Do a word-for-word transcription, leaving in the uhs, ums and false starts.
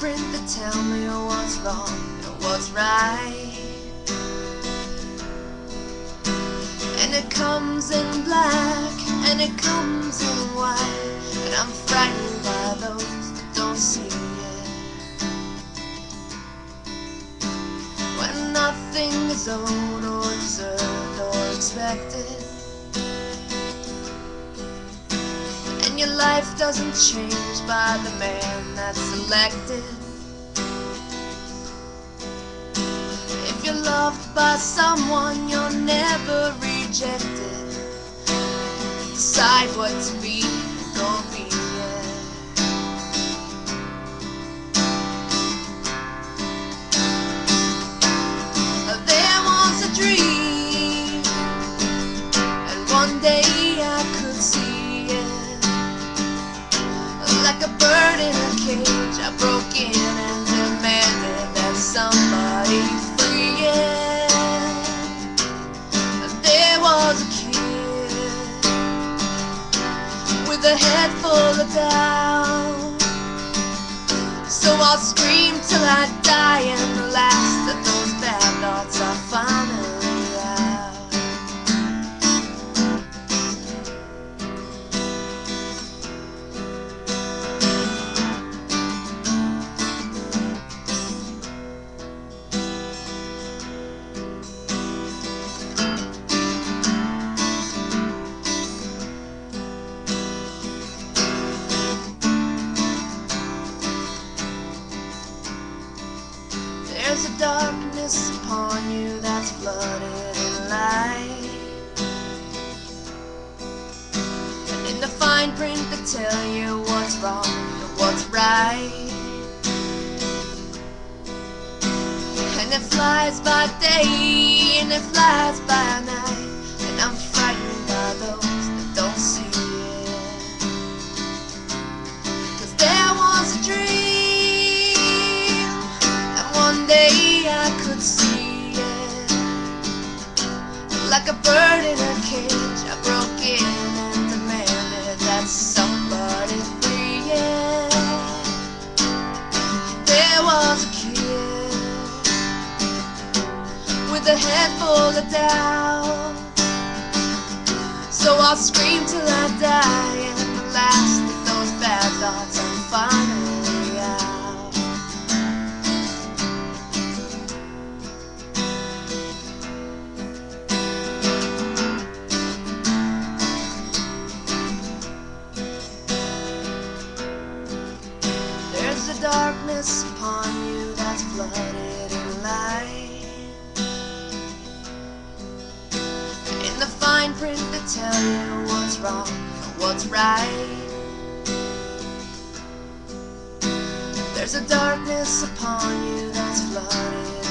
print that tell me what's wrong and what's right. And it comes in black and it comes in white, and I'm frightened by those that don't see it. When nothing is owed or deserved or expected, and your life doesn't change by the man that's elected. If you're loved by someone, you're never rejected. Decide what to be, go be it. There was a dream, and one day I could see it. Like a bird in a cage, I broke in and demanded that somebody free it. There was a kid with a head full of doubt, so I'll scream till I die, and the last of those bad thoughts are finally out. There's a darkness upon you that's flooded in light, and in the fine print that tell you what's wrong and what's right. And it flies by day and it flies by night, and I'm frightened by those that don't see it. 'Cause there was a dream, one day I could see it. Like a bird in a cage, I broke in and demanded that somebody free it. There was a kid with a head full of doubt, so I'll scream till I die, and the last of those bad thoughts I'm finally out. There's a darkness upon you that's flooded in light, in the fine print that tell you what's wrong and what's right. There's a darkness upon you that's flooded